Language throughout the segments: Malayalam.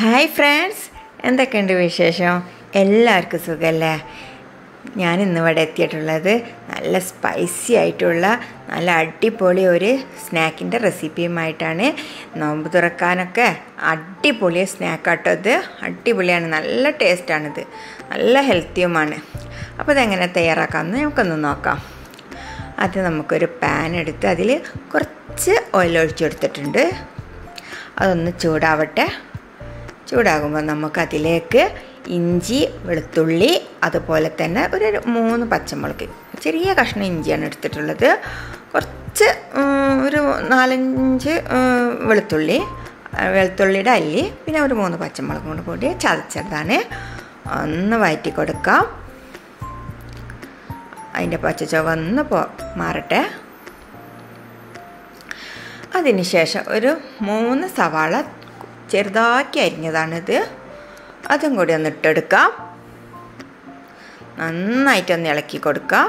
ഹായ് ഫ്രണ്ട്സ്, എന്തൊക്കെയുണ്ട് വിശേഷം? എല്ലാവർക്കും സുഖമല്ലേ? ഞാൻ ഇന്നിവിടെ എത്തിയിട്ടുള്ളത് നല്ല സ്പൈസി ആയിട്ടുള്ള നല്ല അടിപൊളി ഒരു സ്നാക്കിൻ്റെ റെസിപ്പിയുമായിട്ടാണ്. നോമ്പ് തുറക്കാനൊക്കെ അടിപൊളി സ്നാക്കാട്ടോ ഇത്. അടിപൊളിയാണ്, നല്ല ടേസ്റ്റാണിത്, നല്ല ഹെൽത്തിയുമാണ്. അപ്പോൾ ഇതെങ്ങനെ തയ്യാറാക്കാമെന്ന് നമുക്കൊന്ന് നോക്കാം. അത് നമുക്കൊരു പാൻ എടുത്ത് അതിൽ കുറച്ച് ഓയിൽ ഒഴിച്ചെടുത്തിട്ടുണ്ട്. അതൊന്ന് ചൂടാവട്ടെ. ചൂടാകുമ്പോൾ നമുക്കതിലേക്ക് ഇഞ്ചി, വെളുത്തുള്ളി, അതുപോലെ തന്നെ ഒരു 3 പച്ചമുളക്, ചെറിയ കഷ്ണം ഇഞ്ചിയാണ് എടുത്തിട്ടുള്ളത്, കുറച്ച് ഒരു 4-5 വെളുത്തുള്ളിയുടെ അല്ലി, പിന്നെ ഒരു 3 പച്ചമുളകും കൂടി ചതച്ചതാണ്. ഒന്ന് വഴറ്റി കൊടുക്കാം. അതിൻ്റെ പച്ചച്ചൊവ ഒന്ന് മാറട്ടെ. അതിനുശേഷം ഒരു 3 സവാള ചെറുതാക്കി അരിഞ്ഞതാണിത്, അതും കൂടി ഒന്ന് ഇട്ടെടുക്കാം. നന്നായിട്ടൊന്ന് ഇളക്കി കൊടുക്കാം.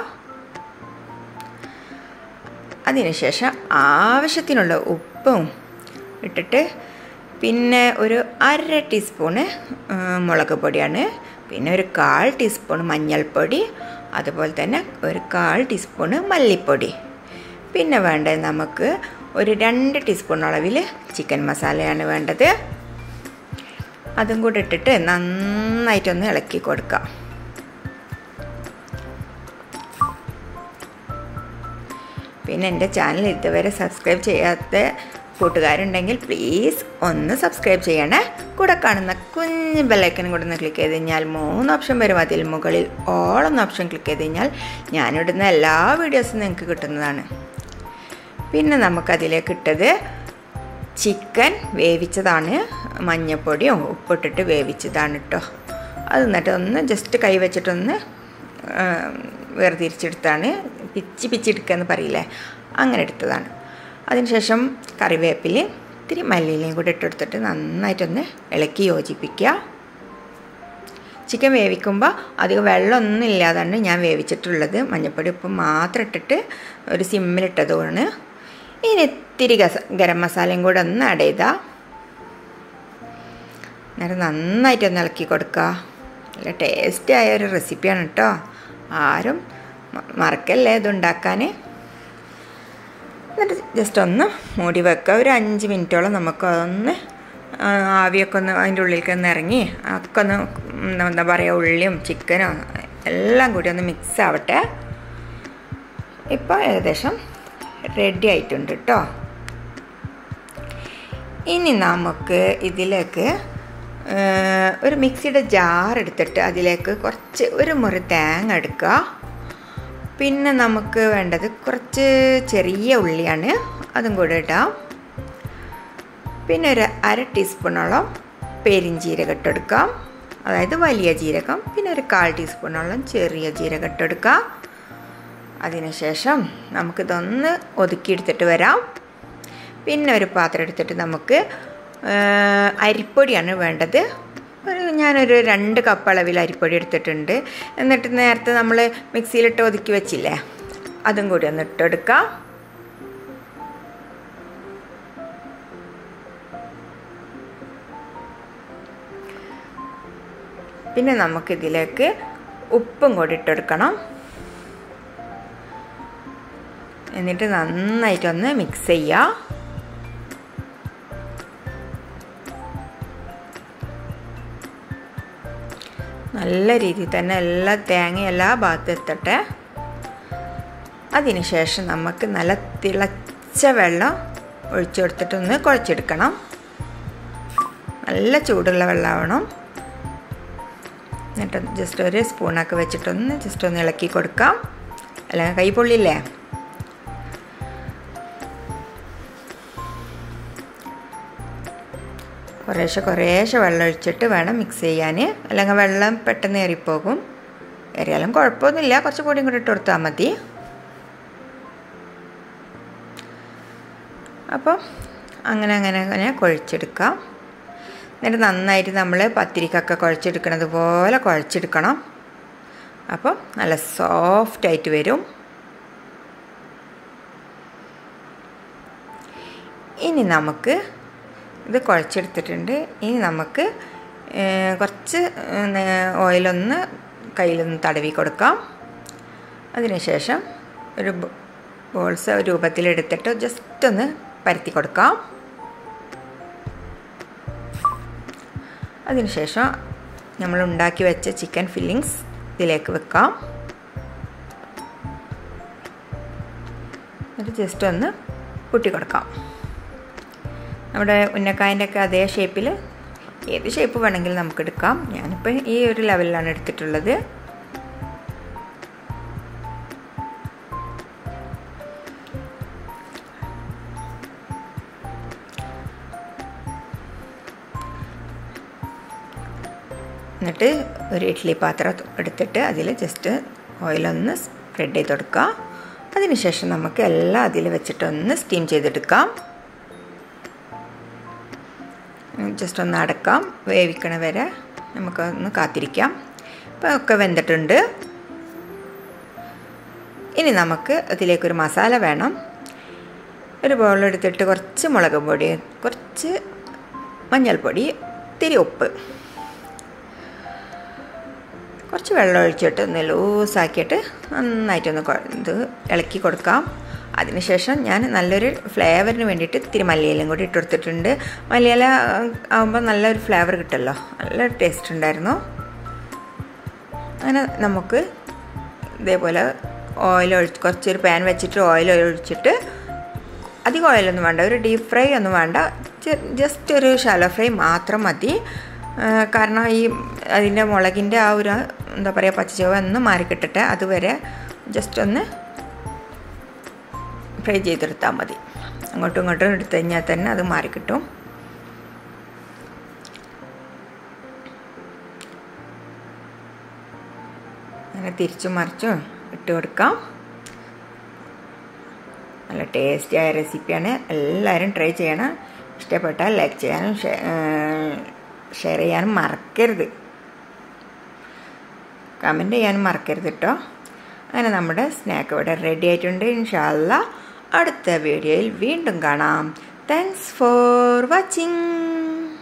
അതിനുശേഷം ആവശ്യത്തിനുള്ള ഉപ്പും ഇട്ടിട്ട്, പിന്നെ ഒരു 1/2 ടീസ്പൂണ് മുളക് പൊടിയാണ്, പിന്നെ ഒരു 1/4 ടീസ്പൂൺ മഞ്ഞൾപ്പൊടി, അതുപോലെ തന്നെ ഒരു 1/4 ടീസ്പൂണ് മല്ലിപ്പൊടി, പിന്നെ വേണ്ടത് നമുക്ക് ഒരു 2 ടീസ്പൂൺ അളവിൽ ചിക്കൻ മസാലയാണ് വേണ്ടത്. അതും കൂടി ഇട്ടിട്ട് നന്നായിട്ടൊന്ന് ഇളക്കി കൊടുക്കാം. പിന്നെ എൻ്റെ ചാനൽ ഇതുവരെ സബ്സ്ക്രൈബ് ചെയ്യാത്ത കൂട്ടുകാരുണ്ടെങ്കിൽ പ്ലീസ് ഒന്ന് സബ്സ്ക്രൈബ് ചെയ്യണേ. കൂടെ കാണുന്ന കുഞ്ഞ് ബെല്ലൈക്കനും കൂടെ ഒന്ന് ക്ലിക്ക് ചെയ്ത് കഴിഞ്ഞാൽ 3 ഓപ്ഷൻ വരും. അതിൽ മുകളിൽ ഓൾ എന്ന ഓപ്ഷൻ ക്ലിക്ക് ചെയ്ത് കഴിഞ്ഞാൽ ഞാനിടുന്ന എല്ലാ വീഡിയോസും നിങ്ങൾക്ക് കിട്ടുന്നതാണ്. പിന്നെ നമുക്കതിലേക്ക് ഇട്ടത് ചിക്കൻ വേവിച്ചതാണ്, മഞ്ഞൾപ്പൊടിയും ഉപ്പിട്ടിട്ട് വേവിച്ചതാണ് കേട്ടോ. അത് എന്നിട്ട് ഒന്ന് ജസ്റ്റ് കൈ വെച്ചിട്ടൊന്ന് വേർതിരിച്ചെടുത്താണ്, പിച്ചെടുക്കുക എന്ന് പറയില്ലേ, അങ്ങനെ എടുത്തതാണ്. അതിനുശേഷം കറിവേപ്പിലയും ഇത്തിരി മല്ലിയിലയും കൂടി ഇട്ടെടുത്തിട്ട് നന്നായിട്ടൊന്ന് ഇളക്കി യോജിപ്പിക്കുക. ചിക്കൻ വേവിക്കുമ്പോൾ അധികം വെള്ളമൊന്നും ഇല്ലാതാണ് ഞാൻ വേവിച്ചിട്ടുള്ളത്. മഞ്ഞൾപ്പൊടി ഉപ്പ് മാത്രം ഇട്ടിട്ട് ഒരു സിമ്മിലിട്ടതുമാണ്. ഇനി ഇത്തിരി ഗരം മസാലയും കൂടെ ഒന്ന് ആഡ് ചെയ്താൽ എന്നിട്ട് നന്നായിട്ടൊന്ന് ഇളക്കി കൊടുക്കുക. നല്ല ടേസ്റ്റി ആയ ഒരു റെസിപ്പിയാണ് കേട്ടോ, ആരും മറക്കല്ലേ ഇതുണ്ടാക്കാൻ. എന്നിട്ട് ജസ്റ്റ് ഒന്ന് മൂടി വെക്കുക. ഒരു 5 മിനിറ്റോളം നമുക്ക് അതൊന്ന് ആവിയൊക്കെ ഒന്ന് അതിൻ്റെ ഉള്ളിലേക്ക് ഒന്ന് ഇറങ്ങി ഒക്കെ ഒന്ന് എന്താ പറയുക, ഉള്ളിയും ചിക്കനും എല്ലാം കൂടി ഒന്ന് മിക്സ് ആവട്ടെ. ഇപ്പോൾ ഏകദേശം റെഡി ആയിട്ടുണ്ട് കേട്ടോ. ഇനി നമുക്ക് ഇതിലേക്ക് ഒരു മിക്സിയുടെ ജാർ എടുത്തിട്ട് അതിലേക്ക് കുറച്ച് ഒരു മുറി തേങ്ങ എടുക്കുക. പിന്നെ നമുക്ക് വേണ്ടത് കുറച്ച് ചെറിയ ഉള്ളിയാണ്, അതും കൂടെ ഇടാം. പിന്നെ ഒരു 1/2 ടീസ്പൂണോളം പെരിഞ്ജീരകം ഇട്ടെടുക്കാം, അതായത് വലിയ ജീരകം. പിന്നെ ഒരു 1/4 ടീസ്പൂണോളം ചെറിയ ജീരകം ഇട്ടെടുക്കാം. അതിനുശേഷം നമുക്കിതൊന്ന് ഒതുക്കിയെടുത്തിട്ട് വരാം. പിന്നെ ഒരു പാത്രം എടുത്തിട്ട് നമുക്ക് അരിപ്പൊടിയാണ് വേണ്ടത്. ഞാനൊരു 2 കപ്പ് അളവിൽ അരിപ്പൊടി എടുത്തിട്ടുണ്ട്. എന്നിട്ട് നേരത്തെ നമ്മൾ മിക്സിയിലിട്ട് ഒതുക്കി വെച്ചില്ലേ, അതും കൂടി ഒന്ന് ഇട്ടെടുക്കാം. പിന്നെ നമുക്കിതിലേക്ക് ഉപ്പും കൂടി ഇട്ടെടുക്കണം. എന്നിട്ട് നന്നായിട്ടൊന്ന് മിക്സ് ചെയ്യുക. നല്ല രീതിയിൽ തന്നെ തേങ്ങ എല്ലാ ഭാഗത്തും എത്തട്ടെ. അതിനുശേഷം നമുക്ക് നല്ല തിളച്ച വെള്ളം ഒഴിച്ചു കൊടുത്തിട്ടൊന്ന് കുഴച്ചെടുക്കണം. നല്ല ചൂടുള്ള വെള്ളമാവണം. എന്നിട്ട് ജസ്റ്റ് ഒരു സ്പൂണൊക്കെ വെച്ചിട്ടൊന്ന് ജസ്റ്റ് ഒന്ന് ഇളക്കി കൊടുക്കാം, അല്ലെങ്കിൽ കൈ പൊള്ളില്ലേ. കുറേശ്ശെ വെള്ളം ഒഴിച്ചിട്ട് വേണം മിക്സ് ചെയ്യാൻ, അല്ലെങ്കിൽ വെള്ളം പെട്ടെന്ന് ഏറിപ്പോകും. ഏറിയാലും കുഴപ്പമൊന്നുമില്ല, കുറച്ച് പൊടിയും കൂടി ഇട്ട് കൊടുത്താൽ മതി. അപ്പോൾ അങ്ങനെ കുഴച്ചെടുക്കാം. എന്നിട്ട് നന്നായിട്ട് നമ്മൾ പത്തിരിക്കൊക്കെ കുഴച്ചെടുക്കണത് പോലെ കുഴച്ചെടുക്കണം. അപ്പോൾ നല്ല സോഫ്റ്റായിട്ട് വരും. ഇനി നമുക്ക് ഇത് കുഴച്ചെടുത്തിട്ടുണ്ട്. ഇനി നമുക്ക് കുറച്ച് ഓയിലൊന്ന് കയ്യിലൊന്ന് തടവി കൊടുക്കാം. അതിനുശേഷം ഒരു ബോൾസ് രൂപത്തിലെടുത്തിട്ട് ജസ്റ്റ് ഒന്ന് പരത്തി കൊടുക്കാം. അതിനുശേഷം നമ്മൾ ഉണ്ടാക്കി വെച്ച ചിക്കൻ ഫില്ലിങ്സ് ഇതിലേക്ക് വെക്കാം. എന്നിട്ട് ജസ്റ്റ് ഒന്ന് പൊട്ടി കൊടുക്കാം. നമ്മുടെ ഉന്നക്കായൻ്റെ ഒക്കെ അതേ ഷേപ്പിൽ ഏത് ഷേപ്പ് വേണമെങ്കിലും നമുക്ക് എടുക്കാം. ഞാനിപ്പോൾ ഈ ഒരു ലെവലിലാണ് എടുത്തിട്ടുള്ളത്. എന്നിട്ട് ഒരു ഇഡ്ഡലി പാത്രം എടുത്തിട്ട് അതിൽ ജസ്റ്റ് ഓയിലൊന്ന് സ്പ്രെഡ് ചെയ്ത് കൊടുക്കുക. അതിനുശേഷം നമുക്ക് എല്ലാം അതിൽ വെച്ചിട്ടൊന്ന് സ്റ്റീം ചെയ്തെടുക്കാം. ജസ്റ്റ് ഒന്ന് അടക്കാം. വേവിക്കണ വരെ നമുക്കൊന്ന് കാത്തിരിക്കാം. ഇപ്പോൾ ഒക്കെ വെന്തിട്ടുണ്ട്. ഇനി നമുക്ക് അതിലേക്കൊരു മസാല വേണം. ഒരു ബൗളെടുത്തിട്ട് കുറച്ച് മുളക് പൊടി, കുറച്ച് മഞ്ഞൾപ്പൊടി, ഇത്തിരി ഉപ്പ്, കുറച്ച് വെള്ളം ഒഴിച്ചിട്ട് ഒന്ന് ലൂസാക്കിയിട്ട് നന്നായിട്ടൊന്ന് ഇത് ഇളക്കി കൊടുക്കാം. അതിനുശേഷം ഞാൻ നല്ലൊരു ഫ്ലേവറിന് വേണ്ടിയിട്ട് ഇത്തിരി മല്ലിയിലയും കൂടി ഇട്ട് കൊടുത്തിട്ടുണ്ട്. മല്ലിയില ആകുമ്പോൾ നല്ലൊരു ഫ്ലേവർ കിട്ടുമല്ലോ, നല്ലൊരു ടേസ്റ്റ് ഉണ്ടായിരുന്നു. അങ്ങനെ നമുക്ക് ഇതേപോലെ കുറച്ചൊരു പാൻ വെച്ചിട്ട് ഓയിൽ ഒഴിച്ചിട്ട്, അധികം ഓയിലൊന്നും വേണ്ട, ഒരു ഡീപ്പ് ഫ്രൈ ഒന്നും വേണ്ട, ജസ്റ്റ് ഒരു ഷാലോ ഫ്രൈ മാത്രം മതി. കാരണം ഈ അതിൻ്റെ മുളകിൻ്റെ ആ ഒരു എന്താ പറയുക പച്ചച്ചുവ ഒന്ന് മാറിക്കിട്ടിട്ട് അതുവരെ ജസ്റ്റ് ഒന്ന് ഫ്രൈ ചെയ്തെടുത്താൽ മതി. അങ്ങോട്ടും ഇങ്ങോട്ടും എടുത്തു കഴിഞ്ഞാൽ തന്നെ അത് മാറിക്കിട്ടും. അങ്ങനെ തിരിച്ചും മറിച്ചും ഇട്ട് കൊടുക്കാം. നല്ല ടേസ്റ്റിയായ റെസിപ്പിയാണ്. എല്ലാവരും ട്രൈ ചെയ്യണം. ഇഷ്ടപ്പെട്ടാൽ ലൈക്ക് ചെയ്യാനും ഷെയർ ചെയ്യാനും മറക്കരുത്. കമൻറ്റ് ചെയ്യാനും മറക്കരുത് കേട്ടോ. അങ്ങനെ നമ്മുടെ സ്നാക്ക് ഇവിടെ റെഡി ആയിട്ടുണ്ട്. ഇൻഷാ അല്ലാഹ് അടുത്ത വീഡിയോയിൽ വീണ്ടും കാണാം. Thanks for watching.